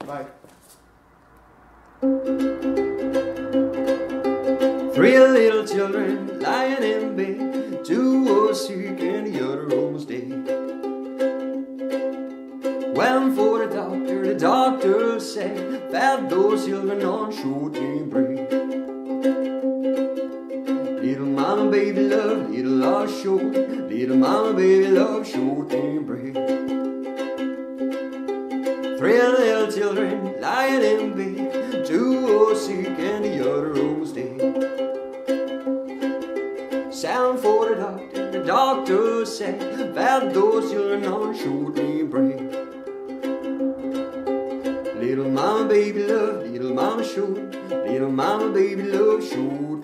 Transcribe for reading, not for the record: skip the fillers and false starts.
Bye. Three little children lying in bed, two were sick and the other was dead. Went for the doctor said that those children on short-term bread. Little mama baby love, little lost short, little mama baby love short-term bread. Three little children lying in bed, two were sick and the other was dead. Sound for the doctor said that those children on short-term bread. Little mama baby love, little mama short, little mama baby love short.